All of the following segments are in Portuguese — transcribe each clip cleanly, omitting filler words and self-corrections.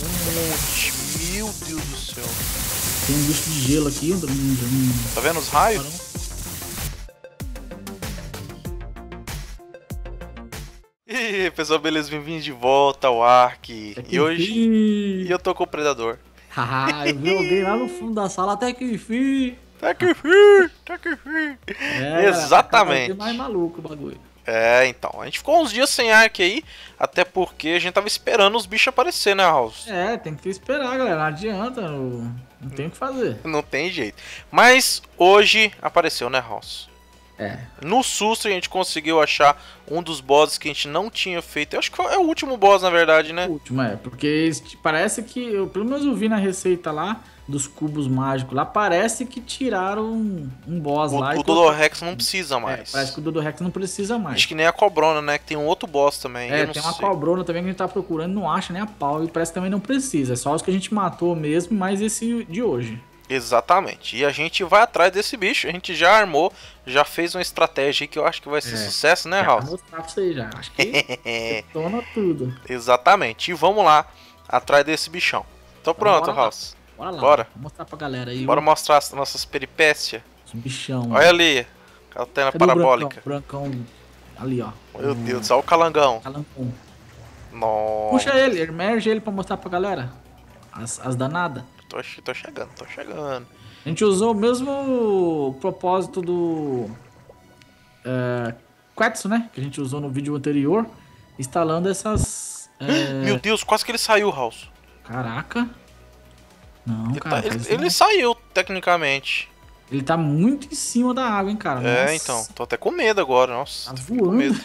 Um monte. Meu Deus do céu. Tem um bicho de gelo aqui. Tá vendo os raios? E aí, pessoal, beleza? Bem-vindos de volta ao Ark. E hoje eu tô com o Predador. Haha, eu vi alguém lá no fundo da sala, até que enfim. Tá que fim, tá que fim. Exatamente. Tá mais maluco o bagulho. É, então, a gente ficou uns dias sem Ark aí, até porque a gente tava esperando os bichos aparecer, né, House? É, tem que esperar, galera, não adianta, não tem o que fazer. Não tem jeito. Mas hoje apareceu, né, House? É. No susto a gente conseguiu achar um dos bosses que a gente não tinha feito. Eu acho que é o último boss, na verdade, né? O último, porque parece que, pelo menos eu vi na receita lá, dos cubos mágicos lá, parece que tiraram um boss lá. O Dodorex não precisa mais. Parece que o Dodorex não precisa mais. Acho que nem a Cobrona, né? Que tem um outro boss também. É, tem uma Cobrona também que a gente tá procurando, não acha nem a pau, e parece que também não precisa. É só os que a gente matou mesmo, mas esse de hoje. Exatamente. E a gente vai atrás desse bicho. A gente já armou, já fez uma estratégia aí que eu acho que vai ser sucesso, né, Raul? Vou mostrar pra você já. Acho que detona tudo. Exatamente. E vamos lá, atrás desse bichão. Tô pronto, Raul. Bora lá. Bora. Vou mostrar pra galera aí. Bora mostrar as nossas peripécias. Os bichão. Olha ali, a antena parabólica. Brancão ali, ó. Meu Deus, olha o calangão. Calangão. Nossa. Puxa ele, emerge ele pra mostrar pra galera. As danadas. Tô chegando. A gente usou o mesmo propósito do Quetzal, né? Que a gente usou no vídeo anterior. Instalando essas... Meu Deus, quase que ele saiu, House. Caraca. Não, ele cara. Ele saiu, tecnicamente. Ele tá muito em cima da água, hein, cara. É, então. Tô até com medo agora, nossa. Tá voando. Com medo.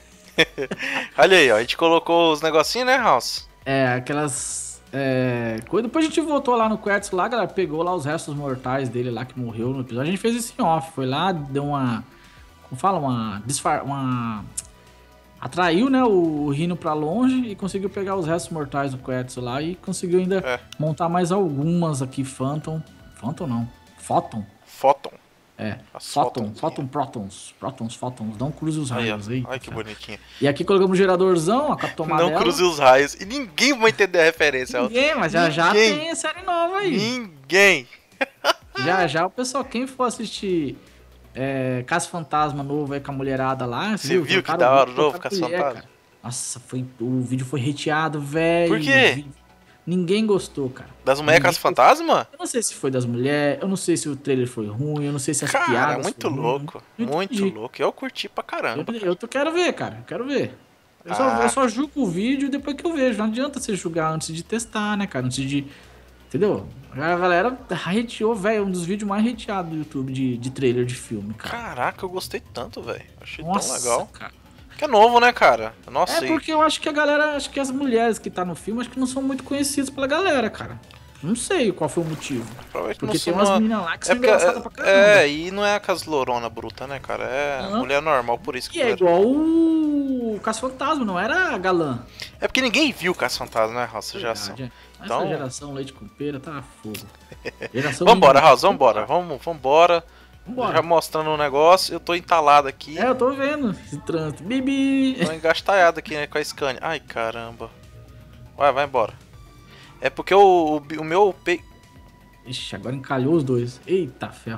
Olha aí, ó. A gente colocou os negocinhos, né, House? É, aquelas... Depois a gente voltou lá no Quetzal lá, galera. Pegou lá os restos mortais dele lá que morreu no episódio. A gente fez isso em off. Foi lá, deu uma... Como fala? Uma... Atraiu, né, o Rhino pra longe e conseguiu pegar os restos mortais do Quetzal lá e conseguiu ainda montar mais algumas aqui, Phantom não, Photon. É, Photon, Protons, não cruze os raios aí. Ai, que bonitinho. E aqui colocamos um geradorzão, a Capitão Amarela. Não cruze os raios, e ninguém vai entender a referência. Ninguém, mas já tem a série nova aí. Ninguém. Já o pessoal, quem for assistir... Caça Fantasma novo aí com a mulherada lá. Você viu que da hora o novo Caça Fantasma? Nossa, o vídeo foi hateado, velho. Por quê? Ninguém gostou, cara. Das mulheres Caça Fantasma? Eu não sei se foi das mulheres, eu não sei se o trailer foi ruim, eu não sei se as piadas. Cara, muito louco. Muito louco. Eu curti pra caramba. Eu quero ver, cara. Eu quero ver. Eu só julgo o vídeo depois que eu vejo. Não adianta você julgar antes de testar, né, cara? Antes de... Entendeu? A galera hateou, velho, um dos vídeos mais hateados do YouTube de trailer de filme, cara. Caraca, eu gostei tanto, velho. Achei Nossa, tão legal. Cara. Que é novo, né, cara? Nossa. Porque eu acho que a galera, acho que as mulheres que tá no filme, acho que não são muito conhecidas pela galera, cara. Não sei qual foi o motivo. Porque tem umas meninas lá que são engraçadas pra caramba. E não é aquelas lorona bruta, né, cara? É mulher normal, por isso que... E é igual o Caça-Fantasma, não era galã. É porque ninguém viu o Caça-Fantasma, né, Raul? Essa geração. Então... Essa geração leite com pera tá foda. Vambora, Raul, vambora. Vambora. Já mostrando o negócio, eu tô entalado aqui. Eu tô vendo esse trânsito. Bibi! Tô engastalhado aqui, né, com a Scania. Ai, caramba. Vai embora. É porque o meu... Ixi, agora encalhou os dois. Eita, ferro.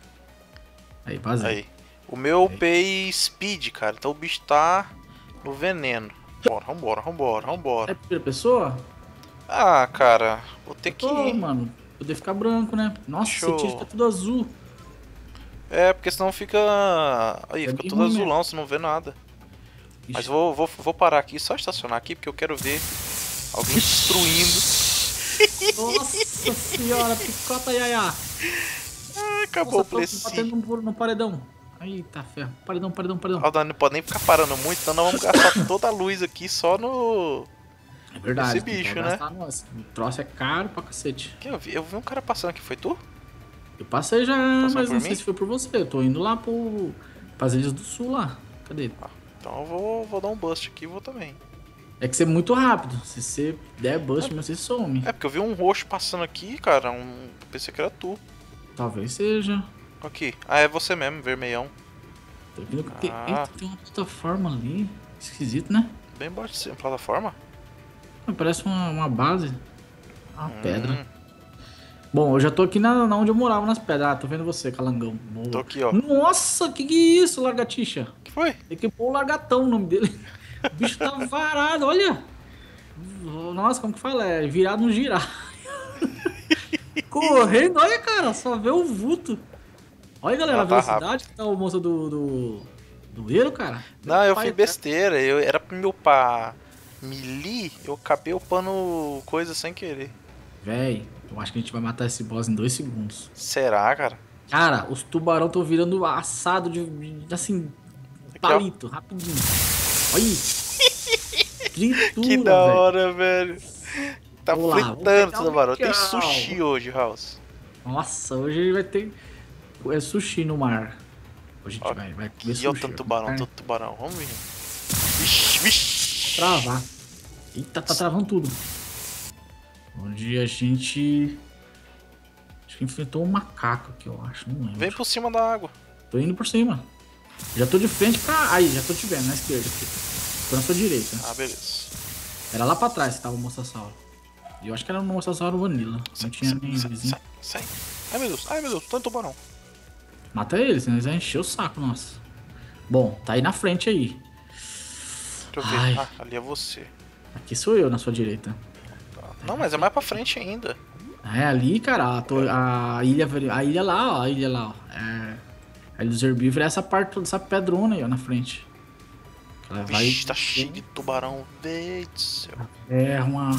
Aí, vazio. Aí. O meu upei speed, cara. Então o bicho tá no veneno. Vambora. É primeira pessoa? Ah, cara. Vou ter que ir. Mano. Poder ficar branco, né? Nossa, esse tiro fica tudo azul. É, porque senão fica... Aí, fica tudo azulão, você não vê nada. Ixi. Mas vou parar aqui, só estacionar aqui, porque eu quero ver alguém destruindo. Nossa senhora, picota yaya. Acabou o pleci. Batendo no paredão. Eita ferro. Paredão. Não pode nem ficar parando muito, então nós vamos gastar toda a luz aqui só no... É verdade. Esse bicho, né? O troço é caro pra cacete. Eu vi um cara passando aqui, foi tu? Eu passei já, mas não sei se foi por você. Eu tô indo lá pras Ilhas do Sul lá. Cadê? Então eu vou dar um bust aqui e vou também. É que você é muito rápido. Se você der bust, você some. É porque eu vi um roxo passando aqui, cara. Pensei que era tu. Talvez seja. Aqui. Ah, é você mesmo, vermelhão. Tem uma plataforma ali. Esquisito, né? Bem embaixo de cima. Plataforma? Parece uma base. A pedra. Bom, eu já tô aqui na onde eu morava, nas pedras. Ah, tô vendo você, calangão. Boa. Tô aqui, ó. Nossa, que é isso, largatixa? Que foi? Tem que pôr o largatão o nome dele. O bicho tá varado, olha. Nossa, como que fala? É virado no girar. Correndo, olha, cara, só vê o vulto. Olha, galera, a velocidade que tá o moço do Eiro, cara. Não, eu fiz besteira. Era pro meu pá melee, eu acabei upando coisa sem querer. Véi, eu acho que a gente vai matar esse boss em 2 segundos. Será, cara? Cara, os tubarão estão virando assado assim, Aqui, palito, rapidinho. Olha. Fritura, que da hora, velho. Tá fritando um tubarão. Tem sushi hoje, House. Nossa, hoje vai ter sushi no mar. Hoje a gente vai comer sushi. Tanto tubarão. Vamos ver. Vixe, vixe. Travar. Eita, tá travando tudo. Onde a gente... Acho que enfrentou um macaco aqui, eu acho. Não lembro. Vem por cima da água. Tô indo por cima. Já tô de frente pra... Aí, já tô te vendo, na esquerda aqui. Tô na sua direita. Ah, beleza. Era lá pra trás que tava o Mosasauro. E eu acho que era um Mosasauro Vanilla. Não tinha nem vizinho. Sai. Ai, meu Deus. Tanto tubarão. Mata ele, senão eles vão encher o saco, nossa. Bom, tá aí na frente aí. Deixa eu ver. Ah, ali é você. Aqui sou eu, na sua direita. Não, mas é mais pra frente ainda. É, ali, cara, a ilha lá, ó. A ilha lá, ó. A ilha dos herbívoros é essa parte, essa pedrona aí, ó, na frente. Ela Vixe, tá cheio de tubarão, velho do céu. É uma...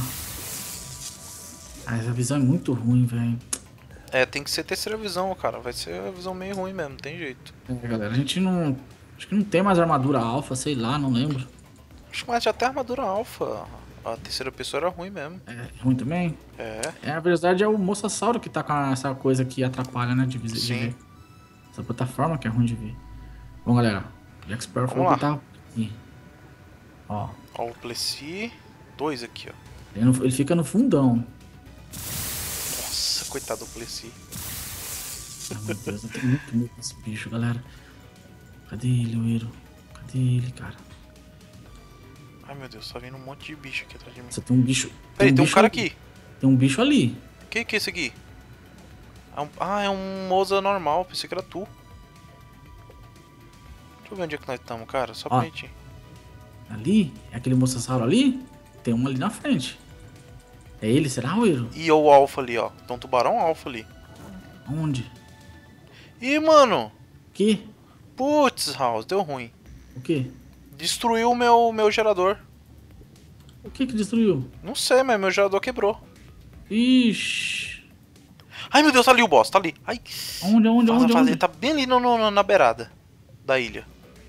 essa visão é muito ruim, velho. É, tem que ser terceira visão, cara. Vai ser a visão meio ruim mesmo, não tem jeito. É, galera, a gente não... Acho que não tem mais armadura alfa, sei lá, não lembro. Acho que mais já tem armadura alfa. A terceira pessoa era ruim mesmo. É ruim também? É. Na verdade é o Mosasauro que tá com essa coisa que atrapalha, né, de ver. Essa plataforma que é ruim de ver. Bom, galera, o Jack Sparrow falou que tá aqui. Ó. Ó, o Plessis. 2 aqui, ó. Ele fica no fundão. Nossa, coitado do Plessis. Ah, meu Deus, eu tenho muito medo desse bicho, galera. Cadê ele, o Eiro? Cadê ele, cara? Ai, meu Deus, tá vindo um monte de bicho aqui atrás de mim. Você tem um bicho... Peraí, tem um cara aqui. Tem um bicho ali. Que é esse aqui? Ah, é um Moza normal, pensei que era tu. Deixa eu ver onde é que nós estamos, cara, só pra gente ir. Ali? É aquele Mosasauro ali? Tem um ali na frente. É ele, será, Eiro? E o Alpha ali, ó. Tem um tubarão Alpha ali. Onde? Ih, mano. Que? Putz, House, deu ruim. O que? Destruiu o meu gerador. O que destruiu? Não sei, mas meu gerador quebrou. Ixi. Ai, meu Deus, tá ali o boss, tá ali. Ai. Onde? Ele tá bem ali na beirada da ilha.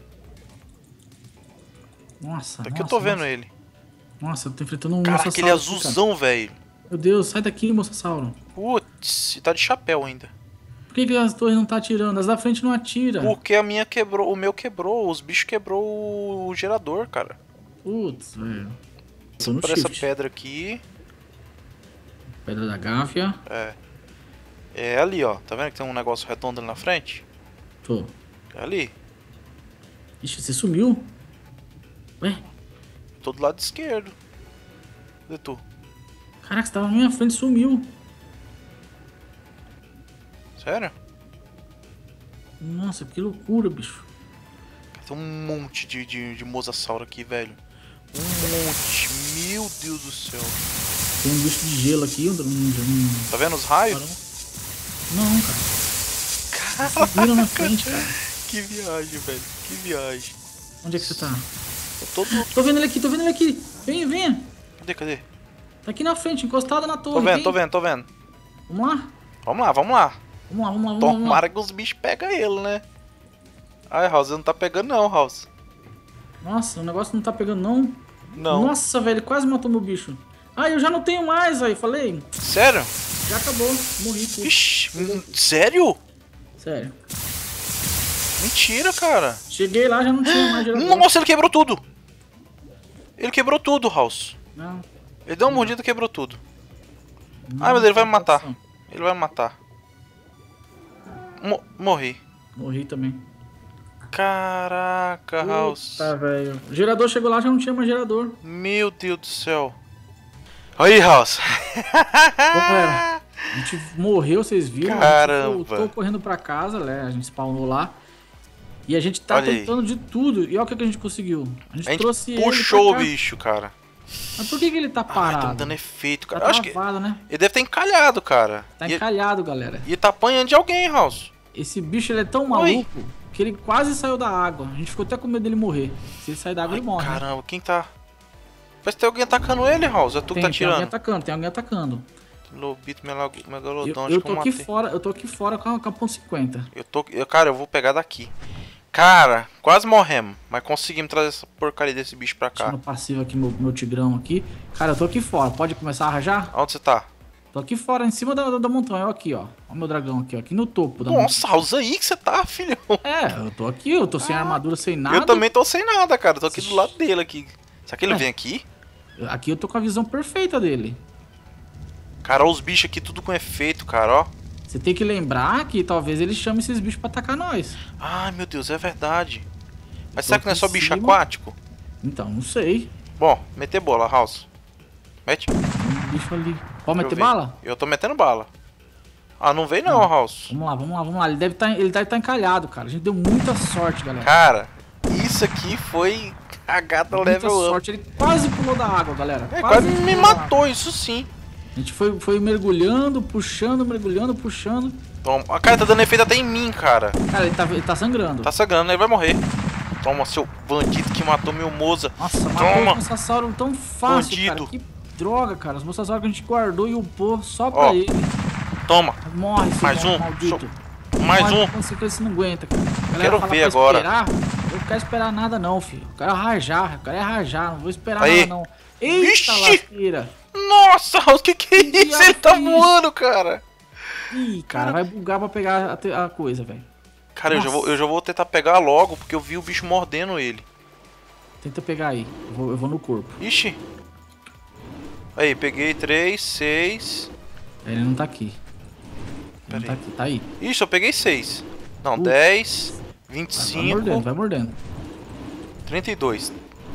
Nossa, Daqui eu tô vendo ele. Nossa, eu tô enfrentando um Mosasauro. Cara, aquele azulzão, velho. Meu Deus, sai daqui, Mosasauro. Putz, e tá de chapéu ainda. Por que as torres não tá atirando? As da frente não atiram. Porque a minha quebrou, o meu quebrou, os bichos quebrou o gerador, cara. Putz, velho. Por essa pedra aqui. Pedra da Gáfia. É ali, ó. Tá vendo que tem um negócio redondo ali na frente? Tô. É ali. Ixi, você sumiu? Ué? Tô do lado esquerdo. Cadê tu? Caraca, você tava na minha frente e sumiu. Sério? Nossa, que loucura, bicho. Tem um monte de Mosasauro aqui, velho. Um monte. Meu Deus do céu. Tem um bicho de gelo aqui. Tá vendo os raios? Não, cara. Caraca, na frente, cara. Que viagem, velho. Que viagem. Onde é que você tá? Eu tô vendo ele aqui. Venha. Cadê? Tá aqui na frente, encostado na torre. Tô vendo. Vamos lá? Vamos lá. Tomara que os bichos pegam ele, né? Ai, House, não tá pegando não, House. Nossa, o negócio não tá pegando não. Não. Nossa, velho, quase matou meu bicho. Ah, eu já não tenho mais, aí, falei. Sério? Já acabou, morri. Ixi, sério? Sério. Mentira, cara. Cheguei lá, já não tinha mais gerador. Nossa, ele quebrou tudo. Ele quebrou tudo, House. Não. Ele deu uma mordida e quebrou tudo. Ai, meu Deus, ele vai me matar. Ele vai me matar. Morri. Morri também. Caraca, House. Tá, velho. O gerador chegou lá, já não tinha mais gerador. Meu Deus do céu. Aí, House. Bom, galera, a gente morreu, vocês viram? Caramba. A gente voltou correndo pra casa, né? A gente spawnou lá. E a gente tá Olha tentando de tudo. E olha o que a gente conseguiu. A gente trouxe puxou ele o bicho, cara. Mas por que ele tá parado? Tá dando efeito, cara. Tá Eu acho que travado, né? ele deve estar encalhado, cara. Tá encalhado, galera. E tá apanhando de alguém, House. Esse bicho ele é tão maluco que ele quase saiu da água. A gente ficou até com medo dele morrer. Se ele sair da água, ele morre. Caramba, né? Quem tá? Parece que tem alguém atacando ele, House. É tu que tá tirando. Tem alguém atacando. Lobito, megalodon, eu tô aqui fora, eu tô aqui fora com a ponto 50. Cara, eu vou pegar daqui. Cara, quase morremos, mas conseguimos trazer essa porcaria desse bicho pra cá. Deixando passivo aqui, meu tigrão aqui. Cara, eu tô aqui fora, pode começar a rajar? Onde você tá? Tô aqui fora, em cima da montanha, eu aqui, ó. Olha o meu dragão aqui, ó, aqui no topo da montanha. Nossa, House, aí que você tá, filhão. É, eu tô aqui, eu tô sem armadura, sem nada. Eu também tô sem nada, cara, eu tô aqui do lado dele aqui. Será que ele vem aqui? Aqui eu tô com a visão perfeita dele. Cara, olha os bichos aqui, tudo com efeito, cara, ó. Você tem que lembrar que talvez ele chame esses bichos pra atacar nós. Ai, meu Deus, é verdade. Mas será que não é só bicho aquático? Então, não sei. Bom, meter bola, House. Mete. Tem um bicho ali. Pode meter bala? Eu tô metendo bala. Ah, não vem não, House. Vamos lá. Ele deve tá encalhado, cara. A gente deu muita sorte, galera. Cara, isso aqui foi cagada level up. Sorte. Ele quase pulou da água, galera. Quase me matou, isso sim. A gente foi mergulhando, puxando. Toma. A cara tá dando efeito até em mim, cara. Cara, ele tá sangrando. Tá sangrando, ele vai morrer. Toma, seu bandido que matou meu moça. Nossa, matou o Mosasauro tão fácil, bandido. Cara. Que droga, cara. Os Mosasauro que a gente guardou e upou só pra ele. Toma. Morre, mais um. Maldito. Mais morre, um. Você não aguenta, cara. Quero ver agora. Eu não quero esperar nada não, filho. Eu quero rajar. Não vou esperar nada não. Eita, lasqueira. Nossa, o que é isso? Ele tá voando, cara. Ih, cara, vai bugar pra pegar a coisa, velho. Cara, eu já vou tentar pegar logo, porque eu vi o bicho mordendo ele. Tenta pegar aí. Eu vou no corpo. Ixi. Aí, peguei 3, 6. Ele não tá aqui. Ele não tá aqui, tá aí. Ixi, eu peguei 6. Não, 10, 25. Vai mordendo. 32.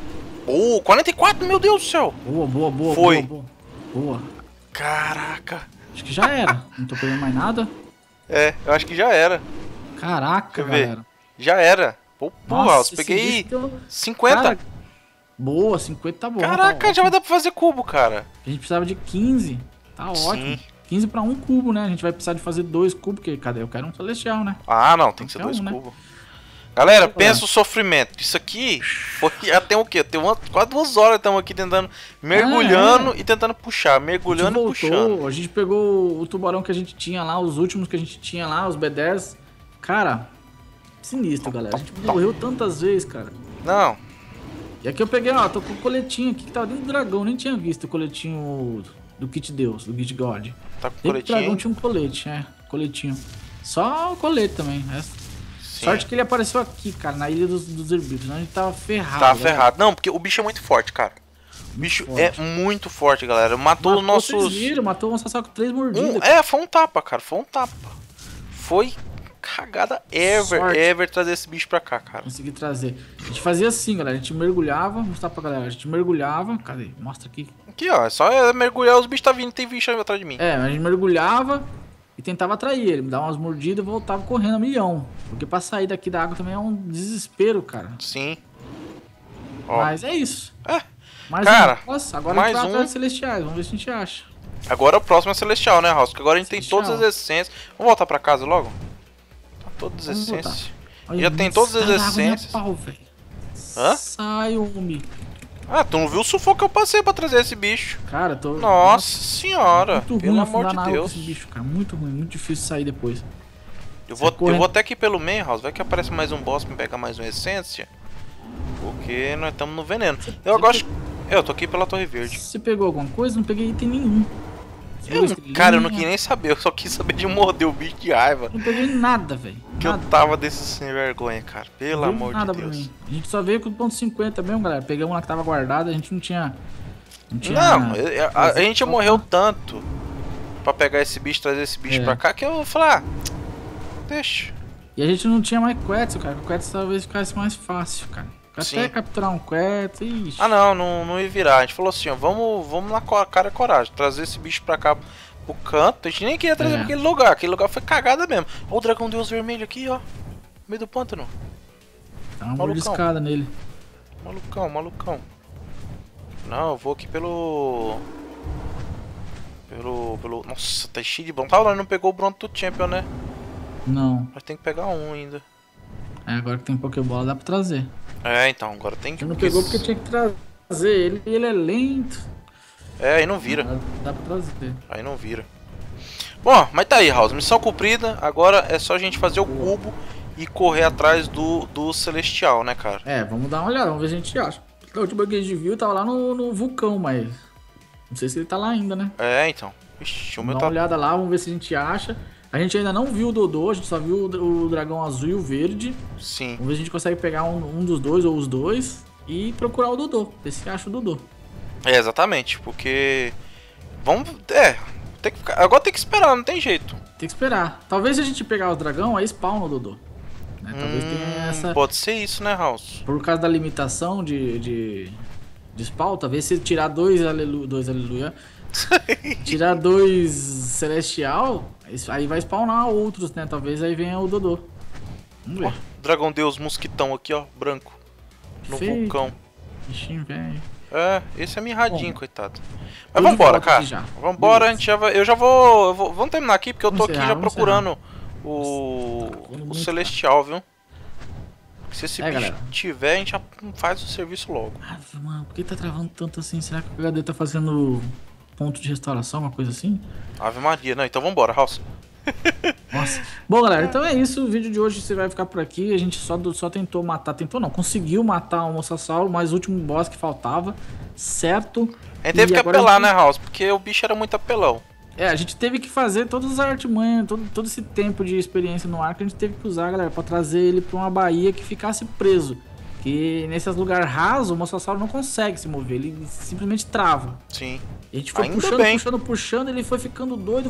44, meu Deus do céu. Boa. Foi. Boa. Caraca. Acho que já era. Não tô pegando mais nada. É, eu acho que já era. Caraca, galera. Já era. Porra, eu peguei 50. Cara, boa, 50 tá bom. Caraca, já vai dar pra fazer cubo, cara. A gente precisava de 15. Tá ótimo. 15 pra um cubo, né? A gente vai precisar de fazer 2 cubos, porque cadê? Eu quero um celestial, né? Ah, não, tem que ser 2 cubos. Galera, pensa o sofrimento. Isso aqui foi até o quê? Tem quase 2 horas estamos aqui tentando, mergulhando e tentando puxar, mergulhando e puxando. A gente pegou o tubarão que a gente tinha lá, os últimos que a gente tinha lá, os B10. Cara, sinistro, galera. A gente morreu tantas vezes, cara. Não. E aqui eu peguei, ó, tô com o coletinho aqui que tava dentro do dragão. Nem tinha visto o coletinho do Kit Deus, do Kit God. Tá com o coletinho? O dragão tinha um colete, coletinho. Só o colete também, Sorte que ele apareceu aqui, cara, na ilha dos herbívoros, senão a gente tava ferrado. Tava ferrado. Não, porque o bicho é muito forte, cara. O bicho é muito forte, galera. Matou os nossos... Vocês viram, matou o Mosasauro com 3 mordidas. Foi um tapa, cara. Foi um tapa. Foi cagada ever trazer esse bicho pra cá, cara. Consegui trazer. A gente fazia assim, galera. A gente mergulhava. Vou mostrar pra galera. A gente mergulhava. Cadê? Mostra aqui. Aqui, ó. É só mergulhar, os bichos tá vindo. Tem bicho aí atrás de mim. A gente mergulhava e tentava atrair ele. Me dava umas mordidas e voltava correndo a milhão. Porque pra sair daqui da água também é um desespero, cara. Sim. Ó. Mas é isso. Mais cara, nossa, agora a gente vai atrás celestiais. Vamos ver se a gente acha. Agora o próximo é celestial, né, House? Porque agora a gente tem todas as essências. Vamos voltar pra casa logo? Tá todas as essências. Já tem todas as essências. Hã? Sai, homem. Ah, tu não viu o sufoco que eu passei pra trazer esse bicho? Cara, Nossa senhora. Muito pelo ruim amor de Deus. Esse bicho, cara. Muito ruim, muito difícil sair depois. Eu vou até aqui pelo meio, House. Vai que aparece mais um boss pra me pegar mais uma essência. Porque nós estamos no veneno. Eu tô aqui pela Torre Verde. Você pegou alguma coisa? Não peguei item nenhum. Cara, eu não quis nem saber. Eu só quis saber de morder o bicho de raiva. Não peguei nada, velho. Que eu tava desse sem vergonha, cara. Pelo amor de Deus. Pra mim. A gente só veio com o ponto 50 mesmo, galera. Pegamos lá que tava guardado. A gente não tinha... Não, a gente já morreu tanto pra pegar esse bicho, trazer esse bicho pra cá, que eu vou falar, deixa. E a gente não tinha mais Quetzal, cara. O Quetzal talvez ficasse mais fácil, cara. Até capturar um Quetz, ixi. Ah não ia virar. A gente falou assim, ó, vamos na cara e coragem. Trazer esse bicho pra cá pro canto. A gente nem queria trazer pra aquele lugar. Aquele lugar foi cagada mesmo. Olha o dragão deus vermelho aqui, ó. No meio do pântano. Dá uma mordiscada nele. Malucão. Não, eu vou aqui pelo... Nossa, tá cheio de bronto. Tá, não pegou o bronto do Champion, né? Não. Mas tem que pegar um ainda. Agora que tem Pokébola dá pra trazer. Então, agora tem que... Você não pegou porque tinha que trazer ele e ele é lento. Aí não vira. Dá pra trazer. Aí não vira. Bom, mas tá aí, House. Missão cumprida. Agora é só a gente fazer o cubo e correr atrás do Celestial, né, cara? Vamos dar uma olhada, vamos ver se a gente acha. A última que a gente viu tava lá no vulcão, mas... Não sei se ele tá lá ainda, né? Então. Ixi, o meu Dá uma olhada lá, vamos ver se a gente acha. A gente ainda não viu o Dodô, a gente só viu o dragão azul e o verde. Sim. Vamos ver se a gente consegue pegar um dos dois ou os dois e procurar o Dodô. Ver se acha o Dodô. Exatamente, porque... Vamos... tem que ficar... Agora tem que esperar, não tem jeito. Tem que esperar. Talvez se a gente pegar o dragão, aí spawna o Dodô. Né? Talvez tenha essa... Pode ser isso, né, House? Por causa da limitação de spawn, talvez se tirar dois aleluia... Tirar dois celestial, aí vai spawnar outros, né? Talvez aí venha o Dodô. Vamos ver. Dragão deus mosquitão aqui, ó, branco. No vulcão. Bichinho, velho. Esse é mirradinho, coitado. Mas vambora, cara. Vambora, a gente já vai. Vamos terminar aqui, porque eu tô aqui já procurando o celestial, viu? Se esse bicho tiver, a gente já faz o serviço logo. Mano, por que tá travando tanto assim? Será que o HD tá fazendo ponto de restauração, uma coisa assim? Ave Maria, não, então vambora, House. Nossa. Bom, galera, então é isso. O vídeo de hoje você vai ficar por aqui. A gente só tentou matar, conseguiu matar o Mosasauro, mas o último boss que faltava, certo? A gente teve que apelar, né, House? Porque o bicho era muito apelão. A gente teve que fazer todas as artimanhas, todo esse tempo de experiência no ar que a gente teve que usar, galera, pra trazer ele pra uma baía que ficasse preso. Que nesses lugares rasos, o Mosasauro não consegue se mover, ele simplesmente trava. Sim. E a gente foi puxando, ele foi ficando doido.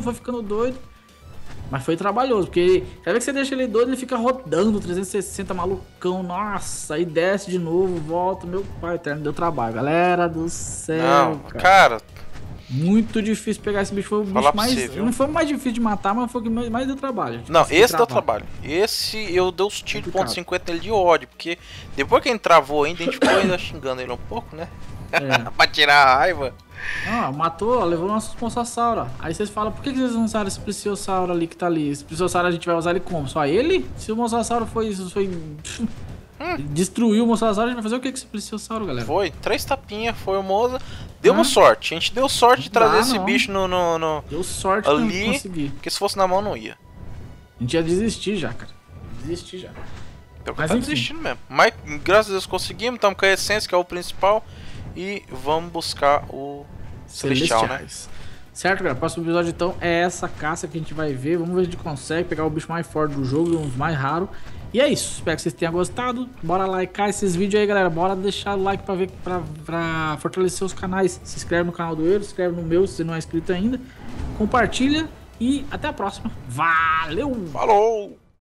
Mas foi trabalhoso, porque cada vez que você deixa ele doido, ele fica rodando 360, malucão. Nossa, aí desce de novo, volta. Meu pai eterno, deu trabalho. Galera do céu. Não, cara. Muito difícil pegar esse bicho. Foi o bicho mais. Não foi o mais difícil de matar, mas foi o que mais deu trabalho. Não, esse deu trabalho. Esse eu dei os tiros de ponto .50 nele de ódio, porque depois que ele travou ainda, a gente ficou ainda xingando ele um pouco, né? Pra tirar a raiva. Matou, levou nosso Mosasauro. Aí vocês falam, por que vocês não usaram esse Plesiosauro ali que tá ali? Esse Plesiosauro a gente vai usar ele como? Só ele? Se o Mosasauro foi destruiu o Mosasauro, a gente vai fazer o que com esse Plesiosauro, galera? Foi, 3 tapinhas, foi o Mosa. Deu sorte, a gente deu sorte de trazer esse bicho no... Deu sorte ali, de conseguir. Porque se fosse na mão não ia. A gente ia desistir já, cara. Então tá desistindo mesmo. Mas graças a Deus conseguimos, estamos com a essência, que é o principal. E vamos buscar o Celestial, né? Certo, galera? Próximo episódio, então, é essa caça que a gente vai ver. Vamos ver se a gente consegue pegar o bicho mais forte do jogo, um dos mais raros. E é isso. Espero que vocês tenham gostado. Bora likear esses vídeos aí, galera. Bora deixar o like pra fortalecer os canais. Se inscreve no canal do Euro, se inscreve no meu, se você não é inscrito ainda. Compartilha e até a próxima. Valeu! Falou!